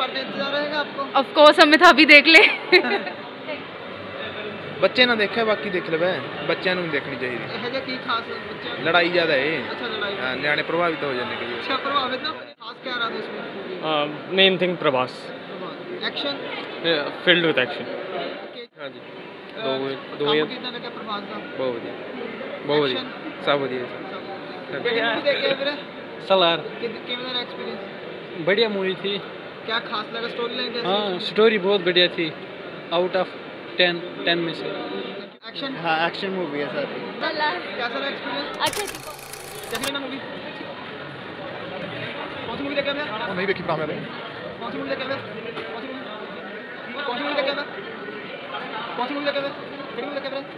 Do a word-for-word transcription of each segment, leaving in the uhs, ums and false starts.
Part का इंतजार रहेगा आपको? ऑफ कोर्स हमें था, अभी देख ले। ਬੱਚੇ ਨਾ ਦੇਖਿਆ ਬਾਕੀ ਦੇਖ ਲਵੇ, ਬੱਚਿਆਂ ਨੂੰ ਦੇਖਣੀ ਚਾਹੀਦੀ। ਇਹ ਜਿਹਾ ਕੀ ਖਾਸ ਬੱਚਾ? ਲੜਾਈ ਜ਼ਿਆਦਾ ਏ। ਅੱਛਾ ਲੜਾਈ। ਹਾਂ ਨਿਆਣੇ ਪ੍ਰਭਾਵਿਤ ਹੋ ਜਾਂਦੇ ਕਈ। अच्छा प्रभावित ना खास क्या रहा था इसमें movie? Main thing Prabhas, action filled with action. हाँ जी दो दो कितना लगा प्रभास का? बहुत ਵਧੀਆ ਬਹੁਤ ਵਧੀਆ सब ਵਧੀਆ कितनी मूवी देखे फिर? सलार कितना मेरा एक्सपीरियंस? बढ़िया मूवी थी। क्या खास लगा स्टोरी लाइन कैसी? हाँ स्टोरी बहुत बढ़िया थी, आउट ऑफ टेन टेन में से। एक्शन? हाँ एक्शन मूवी है सर। कैसा रहा एक्सपीरियंस? अच्छा कैसी लगा मूवी? कौन सी मूवी देखा मैं? नहीं देखी प्राम है। कौन सी मूवी देखा मैं? कौन सी मूवी कौन सी मूवी देखा मैं? कौन सी मूवी देखा मैं? कितनी मूवी देखा मैं?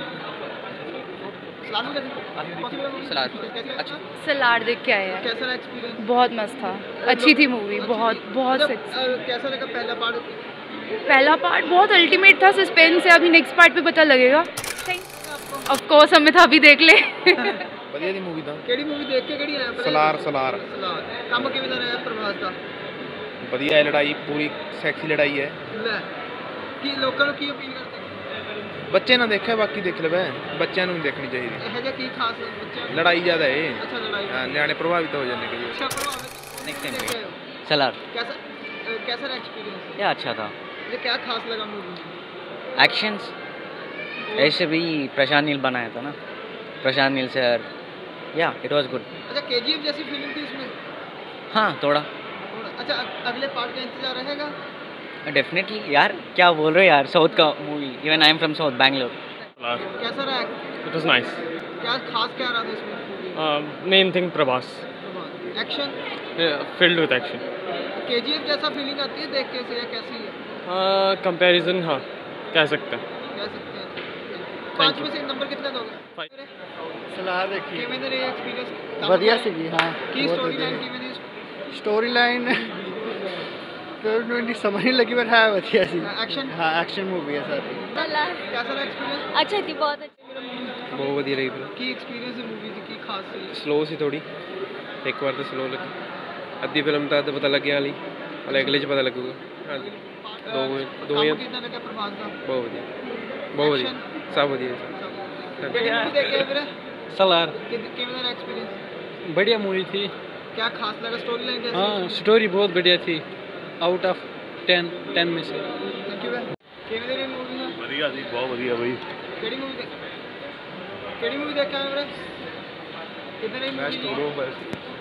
सलार मूवी देखी? कौन सी मूवी? सलार। कैसी अच्छा सलार देख के आए हैं, कैसा रहा एक्सपीरियंस? बहुत मस्त था, अच्छी थी मूवी, बहुत बहुत अच्छा, sexy। अ, कैसा लगा पहला पार्ट? पहला पार्ट बहुत अल्टीमेट था, सस्पेंस है, अभी नेक्स्ट पार्ट पे पता लगेगा। ऑफ कोर्स हमें था, अभी देख ले। ਵਧੀਆ ਦੀ ਮੂਵੀ ਤਾਂ ਕਿਹੜੀ ਮੂਵੀ ਦੇਖ ਕੇ ਕਿਹੜੀ ਆਇਆ? ਸਲਾਰ ਸਲਾਰ ਸਲਾਰ ਕੰਮ ਕਿਵੇਂ ਦਾ ਰਿਹਾ ਪ੍ਰਭਾਸ ਦਾ? ਵਧੀਆ ਹੈ, ਲੜਾਈ ਪੂਰੀ ਸੈਕਸੀ ਲੜਾਈ ਹੈ। ਲੈ ਕੀ ਲੋਕਾਂ ਨੂੰ ਕੀ ਅਪੀਲ ਕਰਦੇ? ਬੱਚੇ ਨਾ ਦੇਖਿਆ ਬਾਕੀ ਦੇਖ ਲਵੇ, ਬੱਚਿਆਂ ਨੂੰ ਦੇਖਣੀ ਚਾਹੀਦੀ। ਇਹ ਜਿਹਾ ਕੀ ਖਾਸ ਬੱਚਾ? ਲੜਾਈ ਜ਼ਿਆਦਾ ਏ। ਅੱਛਾ ਲੜਾਈ। ਹਾਂ ਨਿਆਣੇ ਪ੍ਰਭਾਵਿਤ ਹੋ ਜਾਂਦੇ ਕਈ। अच्छा प्रभावित Next time देखे हो? सलार कैसा अ, कैसा रहा एक्सपीरियंस? या अच्छा था। ये क्या खास लगा मूवी? एक्शंस ऐसे भी प्रशांत नील बनाया था ना, प्रशांत नील सर, या इट वाज गुड। अच्छा केजीएफ जैसी फीलिंग थी इसमें? हाँ थोड़ा। अच्छा अ- अगले पार्ट का इंतजार रहेगा? डेफिनेटली यार, क्या बोल रहे हो यार, साउथ का movie, even I am from south Bangalore. कैसा रहा? It was nice. क्या खास क्या रहा था इसमें? Main thing Prabhas, action filled with action. KGF जैसा फीलिंग आती है देख के से या कैसी है? कंपैरिजन हाँ कह सकते हैं। कह सकते हैं। पाँच में से नंबर कितने दोगे? सलाह देखी ਕਿਵੇਂ ਦਾ ਰਿਹਾ ਐਕਸਪੀਰੀਅੰਸ? ਵਧੀਆ ਸੀਗੀ ਹਾਂ। ਕੀ ਸਟੋਰੀ ਲਾਈਨ ਕਿਵੇਂ ਦੀ? स्टोरी लाइन तो इतनी समझ नहीं लगी बट है बढ़िया सी। एक्शन? हाँ एक्शन मूवी है सर। कैसा रहा एक्सपीरियंस? अच्छा थी, बहुत अच्छी। ਬਹੁਤ ਵਧੀਆ ਰਹੀ ਫਿਰ। ਕੀ ਐਕਸਪੀਰੀਅੰਸ ਹੈ ਮੂਵੀ ਦੀ? ਕੀ ਖਾਸ ਸੀ? ਸਲੋ ਸੀ ਥੋੜੀ, ਇੱਕ ਵਾਰ ਤਾਂ ਸਲੋ ਲੱਗੀ, ਅੱਧੀ ਫਿਲਮ ਤਾਂ ਤਾਂ ਪਤਾ ਲੱਗਿਆ ਵਾਲੀ, ਹਲੇ ਅਗਲੇ 'ਚ ਪਤਾ ਲੱਗੂਗਾ। ਹਾਂਜੀ ਦੋ ਦੋ ਕੰਮ ਕਿੱਦਾਂ ਲੱਗਾ ਪ੍ਰਭਾਸ ਦਾ? ਬਹੁਤ ਵਧੀਆ ਬਹੁਤ ਵਧੀਆ ਸਭ ਵਧੀਆ ਕਿਹੜੀ ਮੂਵੀ ਦੇਖੇ ਫਿਰ? सलार किਵੇਂ ਦਾ एक्सपीरियंस? बढ़िया मूवी थी। क्या खास लगा स्टोरी लाइन कैसी? हाँ स्टोरी बहुत बढ़िया थी, आउट ऑफ टेन टेन में से। थैंक यू ਕਿਵੇਂ ਦੀ ਮੂਵੀ ਹੈ? ਵਧੀਆ ਸੀ, ਬਹੁਤ ਵਧੀਆ ਬਈ। ਕਿਹੜੀ ਮੂਵੀ ਦੇਖ ਕਿਹੜੀ ਮੂਵੀ ਦੇਖਿਆ ਵੀਰੇ? ਕਿੰਨੇ ਦੀ ਬੈਸਟ ਮੂਵੀ? Bro best.